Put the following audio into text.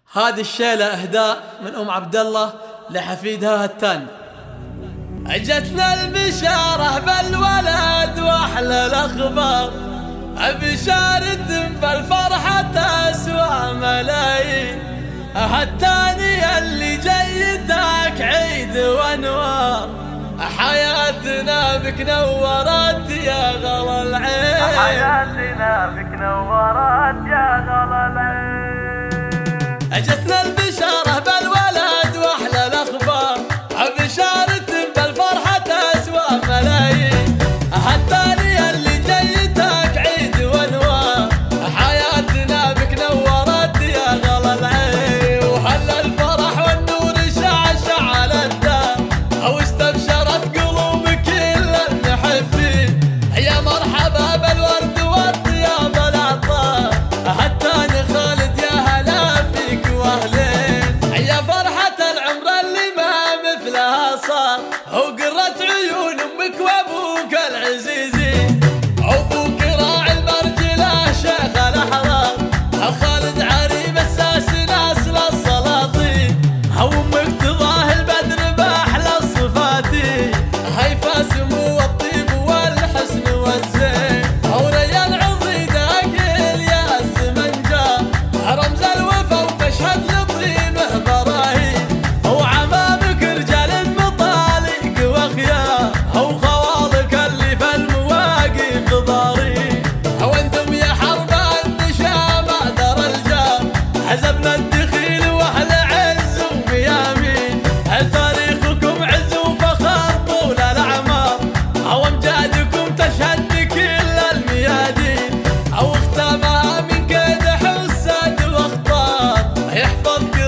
هذه الشيلة اهداء من ام عبد الله لحفيدها هتان. اجتنا البشارة بالولد واحلى الاخبار، بشارة بالفرحة تسوى ملايين، هالتانية اللي جيتك عيد وانوار، حياتنا بك نورت يا غلا العين، حياتنا بك نورت يا غلا العين. اجتنا البشارة بالولد واحلى الاخبار، بشارة بالفرحة تسوى ملايين، هالتانية اللي جيتك عيد وانوار، حياتنا بك نورت يا غلا العين، وهلا الفرح والنور شعشع على الدار، واستبشرت قلوب كل المحبين، يا مرحبا بالورد والطياب العطار، هالتاني خالد يا هلا فيك واهلين، يا فرحة العمر اللي ما مثلها صار، وقرت عيون امك وابوك العزيزين، ابوك راعي المرجله شيخ الاحرار، خالد عريب الساس ناسل السلاطين، وامك تضاهي البدر باحلى الصفاتي، هيفا سمو الطيب والحسن والزين، وريال عضيدك الياس منجار، رمز الوفا وتشهد لطيبه براهين، وعمامك رجال مطالق واخيار، وخوالك اللي في المواقف ضارين، وانتم يا حرب النشام دار الجار، حزبنا الدخيل واهل عز وميامين، تاريخكم عز وفخر طول الاعمار، وامجادكم تشهد بكل الميادين، او اختامها من كيد حسد واخطار، يحفظك